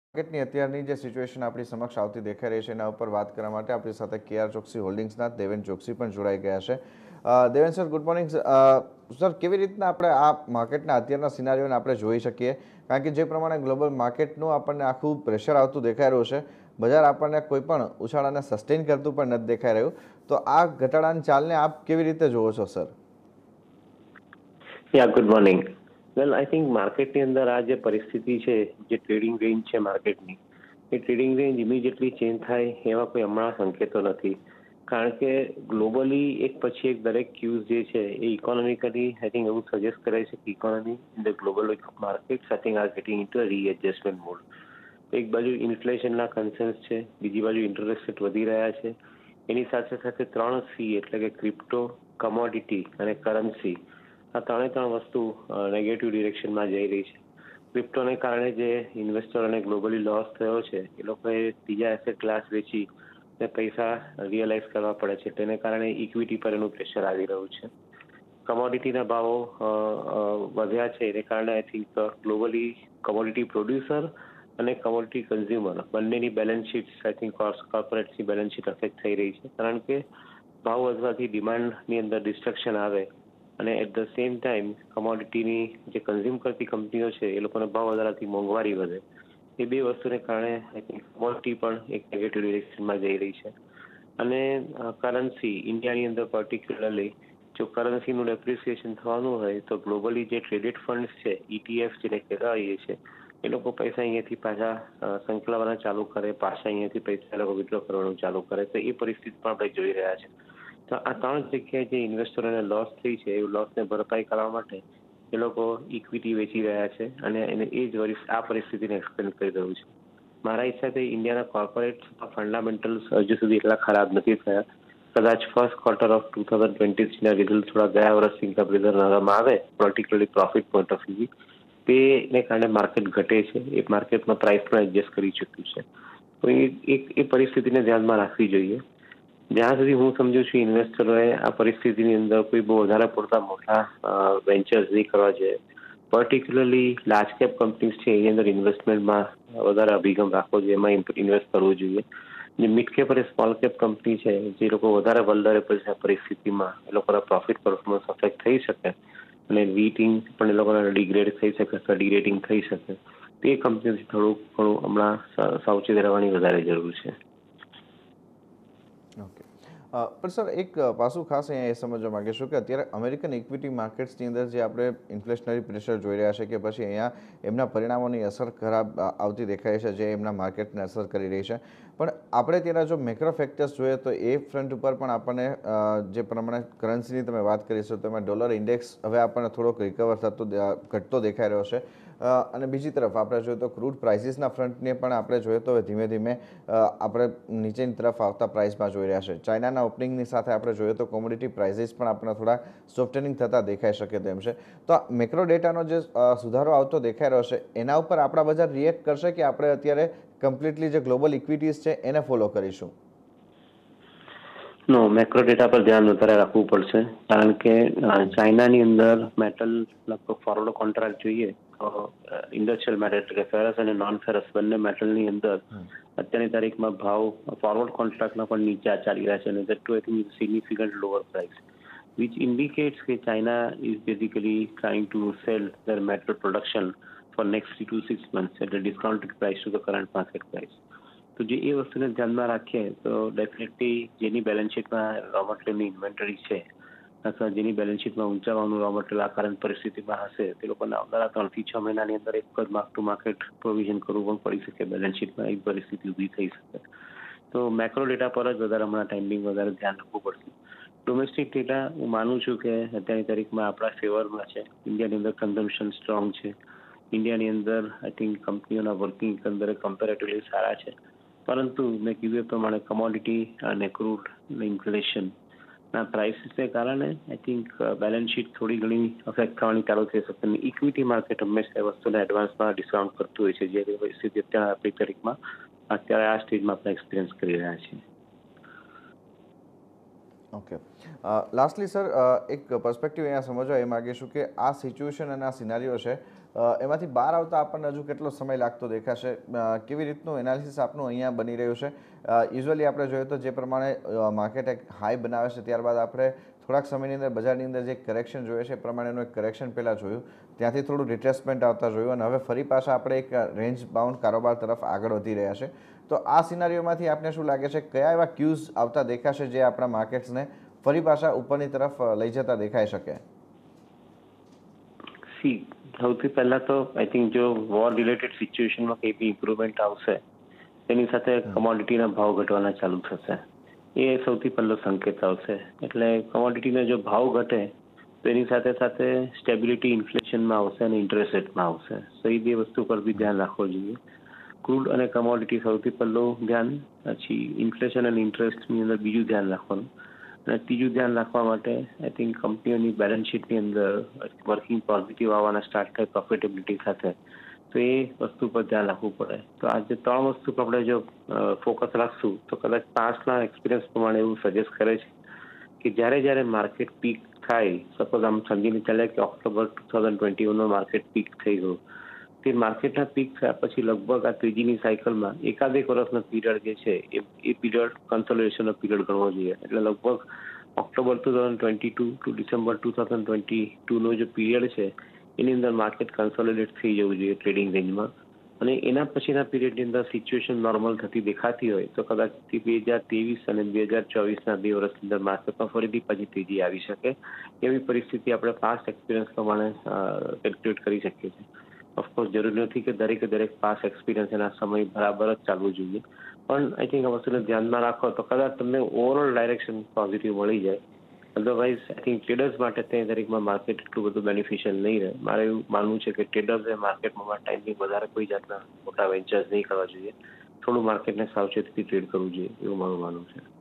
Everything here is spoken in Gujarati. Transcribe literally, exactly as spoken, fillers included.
માર્કેટની અત્યારની જે સિચ્યુએશન આપણી સમક્ષ આવતી દેખાઈ રહી છે એના ઉપર વાત કરવા માટે આપણી સાથે કેઆર ચોકસી હોલ્ડિંગ્સના દેવેન ચોકસી પણ જોડાઈ ગયા છે. Deven sir, good morning. Sir, કેવી રીતના આપણે આ માર્કેટના અત્યારના સિનારીઓને આપણે જોઈ શકીએ? કારણ કે જે પ્રમાણે ગ્લોબલ માર્કેટનું આપણને આખું પ્રેશર આવતું દેખાઈ રહ્યું છે, બજાર આપણને કોઈ પણ ઉછાળાને સસ્ટેન કરતું પણ નથી દેખાઈ રહ્યું, તો આ ઘટાડાની ચાલને આપ કેવી રીતે જોવો છો sir? Yeah good morning. Well, I think માર્કેટની અંદર આ જે પરિસ્થિતિ છે, જે ટ્રેડિંગ રેન્જ છે માર્કેટની, એ ટ્રેડિંગ રેન્જ ઇમિડિયેટલી ચેન્જ થાય એવા કોઈ હમણાં સંકેતો નથી. કારણ કે ગ્લોબલી એક પછી એક દરેક ક્યુઝ જે છે એ ઇકોનોમિકલી આઈ થિંક એવું સજેસ્ટ કરે છે કે economy in the global markets I think are getting into a readjustment mode. એક બાજુ ઇન્ફ્લેશનના કન્સર્ન્સ છે, બીજી બાજુ ઇન્ટરેસ્ટ રેટ વધી રહ્યા છે, એની સાથે સાથે ત્રણ સી એટલે કે ક્રિપ્ટો, કમોડિટી અને કરન્સી, આ ત્રણે ત્રણ વસ્તુ નેગેટિવ ડિરેક્શનમાં જઈ રહી છે. ક્રિપ્ટોને કારણે જે ઇન્વેસ્ટરોને ગ્લોબલી લોસ થયો છે, એ લોકોએ ત્રીજા એસેટ ક્લાસ વેચી ને પૈસા રિયલાઇઝ કરવા પડે છે, તેને કારણે ઇક્વિટી પર એનું પ્રેશર આવી રહ્યું છે. કમોડિટીના ભાવો વધ્યા છે, એને કારણે I think globally commodity producer અને કમોડિટી કન્ઝ્યુમર બંનેની બેલેન્સ શીટ આઈ થિંક કોર્પોરેટ્સની બેલેન્સ શીટ અફેક્ટ થઈ રહી છે. કારણ કે ભાવ વધવાથી ડિમાન્ડની અંદર ડિસ્ટ્રક્શન આવે અને એટ ધ સેમ ટાઈમ કમોડિટીની જે કન્ઝ્યુમ કરતી કંપનીઓ છે એ લોકોને ભાવ વધારાથી મોંઘવારી વધે. એ બે વસ્તુને કારણે આઈ થિંક કમોડિટી પણ એક નેગેટિવ ડિરેક્શનમાં જઈ રહી છે. અને કરન્સી ઇન્ડિયાની અંદર પર્ટિક્યુલરલી જો કરન્સીનું ડેપ્રિસિએશન થવાનું હોય તો ગ્લોબલી જે ટ્રેડેડ ફંડ્સ છે, ઇટીએફ જેને કહેવાય છે, એ લોકો પૈસા અહીંયાથી પાછા સંકળાવવાના ચાલુ કરે, પાછા અહીંયાથી પૈસા એ લોકો વિડ્રો કરવાનું ચાલુ કરે, તો એ પરિસ્થિતિ પણ આપણે જોઈ રહ્યા છે. તો આ ત્રણ જગ્યાએ જે ઇન્વેસ્ટરોને લોસ થઈ છે એ લોસને ભરપાઈ કરવા માટે એ લોકો ઇક્વિટી વેચી રહ્યા છે અને એને એ જ આ પરિસ્થિતિને એક્સપ્લેન કરી રહ્યું છે. મારા હિસાબે ઇન્ડિયાના કોર્પોરેટ ફંડામેન્ટલ્સ હજુ સુધી એટલા ખરાબ નથી થયા. કદાચ first quarter of two thousand twenty થ્રીના રિઝલ્ટ થોડા ગયા વર્ષથી કમ્પેરિઝન કરવામાં આવે, particularly profit point of view, તેને કારણે માર્કેટ ઘટે છે. એ માર્કેટમાં પ્રાઇસ પણ એડજસ્ટ કરી ચૂક્યું છે. તો એ એ પરિસ્થિતિને ધ્યાનમાં રાખવી જોઈએ. જ્યાં સુધી હું સમજુ છું, ઇન્વેસ્ટરોએ આ પરિસ્થિતિની અંદર કોઈ બહુ વધારે પૂરતા મોટા વેન્ચર્સ નહીં કરવા જોઈએ. પર્ટિક્યુલરલી લાર્જ કેપ કંપનીઝ છે એની અંદર ઇન્વેસ્ટમેન્ટમાં વધારે અભિગમ રાખવો જોઈએ, એમાં ઇન્વેસ્ટ કરવું જોઈએ. જે મિડ કેપ અને સ્મોલ કેપ કંપની છે, જે લોકો વધારે વલ્નરેબલ છે પરિસ્થિતિમાં, એ લોકોના પ્રોફિટ પરફોર્મન્સ અફેક્ટ થઈ શકે અને રેટિંગ પણ એ લોકોના ડિગ્રેડ થઈ શકે અથવા ડિરેટિંગ થઈ શકે, તે કંપનીઓથી થોડુંક ઘણું હમણાં સાવચેત રહેવાની વધારે જરૂર છે. ઓકે, પણ સર એક પાસું ખાસ અહીંયા એ સમજવા માંગીશું કે અત્યારે અમેરિકન ઇક્વિટી માર્કેટ્સની અંદર જે આપણે ઇન્ફ્લેશનરી પ્રેશર જોઈ રહ્યા છે કે પછી અહીંયા એમના પરિણામોની અસર ખરાબ આવતી દેખાય છે, જે એમના માર્કેટને અસર કરી રહી છે. પણ આપણે તેના જો મેક્રો ફેક્ટર્સ જોઈએ તો એ ફ્રન્ટ ઉપર પણ આપણને જે પ્રમાણે કરન્સીની તમે વાત કરીશો તો એમાં ડોલર ઇન્ડેક્સ હવે આપણને થોડોક રિકવર થતો ઘટતો દેખાઈ રહ્યો છે. અને બીજી તરફ આપણે જોઈએ તો ક્રૂડ પ્રાઇસીસના ફ્રન્ટને પણ આપણે જોઈએ તો ધીમે ધીમે આપણે નીચેની તરફ આવતા પ્રાઇસમાં જોઈ રહ્યા છે. ચાઇનાના ઓપનિંગની સાથે આપણે જોઈએ તો કોમોડિટી પ્રાઇસીસ પણ આપણે થોડા સોફ્ટનિંગ થતા દેખાઈ શકે તેમ છે. તો આ મેક્રો ડેટાનો જે સુધારો આવતો દેખાઈ રહ્યો છે, એના ઉપર આપણા બજાર રિએક્ટ કરશે કે આપણે અત્યારે કમ્પ્લીટલી જે ગ્લોબલ ઇક્વિટીઝ છે એને ફોલો કરીશું? નો, મેક્રો ડેટા પર ધ્યાન વધારે રાખવું પડશે. કારણ કે ચાઇનાની અંદર મેટલ લગભગ ફોરવર્ડ કોન્ટ્રાક્ટ જોઈએ તો ઇન્ડસ્ટ્રીયલ મેટલ એટલે કે ફેરસ અને નોન ફેરસ બંને મેટલની અંદર અત્યારની તારીખમાં ભાવ ફોરવર્ડ કોન્ટ્રાક્ટના પણ નીચે ચાલી રહ્યા છે અને that too I think significant lower price, which indicates કે China is basically trying to sell their metal production for next three to six months at a discounted price to the current market price. તો જે એ વસ્તુને ધ્યાનમાં રાખીએ તો ડેફિનેટલી જેની બેલેન્સ શીટમાં રો મટીરિયલની ઇન્વેન્ટરી છે અથવા જેની બેલેન્સ શીટમાં ઊંચાવાનું રો મટીરિયલ આ કરંટ પરિસ્થિતિમાં હશે, તે લોકોને આવનારા ત્રણથી છ મહિનાની અંદર એક જ માર્ક ટુ માર્કેટ પ્રોવિઝન કરવું પણ પડી શકે, બેલેન્સ શીટમાં એ પરિસ્થિતિ ઊભી થઈ શકે. તો મેક્રો ડેટા પર જ વધારે હમણાં ટાઈમિંગ વધારે ધ્યાન રાખવું પડશે. ડોમેસ્ટિક ડેટા હું માનું છું કે અત્યારની તારીખમાં આપણા ફેવરમાં છે. ઇન્ડિયાની અંદર કન્ઝમ્પશન સ્ટ્રોંગ છે. ઇન્ડિયાની અંદર આઈ થિંક કંપનીઓના વર્કિંગ એકંદરે કમ્પેરેટિવલી સારા છે. પરંતુ મેં કીધું એ પ્રમાણે કમોડિટી અને ક્રૂડ ઇન્ફ્લેશનના પ્રાઇસીસને કારણે આઈ થિંક બેલેન્સ શીટ થોડી ઘણી અફેક્ટ થવાની ચાલુ થઈ શકે. ઇક્વિટી માર્કેટ હંમેશા એ વસ્તુને એડવાન્સમાં ડિસ્કાઉન્ટ કરતું હોય છે, જે પરિસ્થિતિ અત્યારે આપણી તારીખમાં અત્યારે આ સ્ટેજમાં આપણે એક્સપિરિયન્સ કરી રહ્યા છીએ. ઓકે, લાસ્ટલી સર એક પર્સપેક્ટિવ અહીંયા સમજવા એ માગીશું કે આ સિચ્યુએશન અને આ સિનારીઓ છે અ, એમાંથી બહાર આવતા આપણને હજુ કેટલો સમય લાગતો દેખાશે? અ, કેવી રીતનું એનાલિસિસ આપનું અહીંયા બની રહ્યું છે? યુઝ્યુઅલી આપણે જોઈએ તો જે પ્રમાણે માર્કેટ એક હાઈ બનાવે છે ત્યારબાદ આપણે થોડાક સમયની અંદર બજારની અંદર જે કરેક્શન જોઈએ છે એ પ્રમાણેનું એક કરેક્શન પહેલાં જોયું, ત્યાંથી થોડું રિટ્રેસમેન્ટ આવતા જોયું અને હવે ફરી પાછા આપણે એક રેન્જ બાઉન્ડ કારોબાર તરફ આગળ વધી રહ્યા છે. તો આ સિનારીઓમાંથી આપને શું લાગે છે, કયા એવા ક્યુઝ આવતા દેખાશે જે આપણા માર્કેટ્સને ફરી પાછા ઉપરની તરફ લઈ જતા દેખાઈ શકે? સી સૌથી પહેલા તો આઈ થિંક જો વોર રિલેટેડ સિચ્યુએશનમાં કંઈ બી ઇમ્પ્રુવમેન્ટ આવશે તેની સાથે કમોડિટીના ભાવ ઘટવાના ચાલુ થશે. એ સૌથી પહેલો સંકેત આવશે. એટલે કમોડિટીના જો ભાવ ઘટે તો એની સાથે સાથે સ્ટેબિલિટી ઇન્ફ્લેશનમાં આવશે અને ઇન્ટરેસ્ટ રેટમાં આવશે. તો એ બે વસ્તુ પર બી ધ્યાન રાખવું જોઈએ. ક્રૂડ અને કમોડિટી સૌથી પહેલું ધ્યાન, પછી ઇન્ફ્લેશન અને ઇન્ટરેસ્ટની અંદર બીજું ધ્યાન રાખવાનું, અને ત્રીજું ધ્યાન રાખવા માટે આઈ થિંક કંપનીઓની બેલેન્સ શીટની અંદર વર્કિંગ પોઝિટિવ આવવાના સ્ટાર્ટ થાય પ્રોફિટેબિલિટી સાથે, તો એ વસ્તુ પર ધ્યાન રાખવું પડે. તો આ જે ત્રણ વસ્તુ પર આપણે જો ફોકસ રાખશું તો કદાચ પાસ્ટના એક્સપિરિયન્સ પ્રમાણે એવું સજેસ્ટ કરે છે કે જ્યારે જ્યારે માર્કેટ પીક થાય, સપોઝ આમ સમજીને ચાલે કે ઓક્ટોબર ટુ થાઉઝન્ડ ટ્વેન્ટી વનમાં માર્કેટ પીક થઈ ગયું, તે માર્કેટના પીક થયા પછી લગભગ આ ત્રીજીની સાયકલમાં એકાદેક વર્ષનો પીરિયડ જે છે એ એ પીરિયડ કન્સોલિડેશનનો પીરિયડ ગણવો જોઈએ. એટલે લગભગ October two thousand twenty two to December two thousand twenty ટુનો જે પીરિયડ છે એની અંદર માર્કેટ કન્સોલિડેટ થઈ જવું જોઈએ ટ્રેડિંગ રેન્જમાં. અને એના પછીના પીરિયડની અંદર સિચ્યુએશન નોર્મલ થતી દેખાતી હોય તો કદાચ બે હજાર ત્રેવીસ અને બે હજાર ચોવીસના બે વર્ષની અંદર માર્કેટમાં ફરીથી પાછી તેજી આવી શકે, એવી પરિસ્થિતિ આપણે પાસ્ટ એક્સપિરિયન્સ પ્રમાણે કેલ્ક્યુલેટ કરી શકીએ છીએ. ઓફકોર્સ જરૂરી નથી કે દરેકે દરેક પાસ એક્સપિરિયન્સ એના સમય બરાબર જ ચાલવું જોઈએ, પણ આઈ થિંક આ વસ્તુને ધ્યાનમાં રાખો તો કદાચ તમને ઓવરઓલ ડાયરેક્શન પોઝિટિવ મળી જાય. અધરવાઇઝ આઈ થિંક ટ્રેડર્સ માટે તે દરેકમાં માર્કેટ એટલું બધું બેનિફિશિયલ નહીં રહે. મારે એવું માનવું છે કે ટ્રેડર્સે માર્કેટમાં ટાઈમિંગ વધારે કોઈ જાતના મોટા વેન્ચર્સ નહીં કરવા જોઈએ. થોડું માર્કેટને સાવચેતીથી ટ્રેડ કરવું જોઈએ એવું મારું માનવું છે.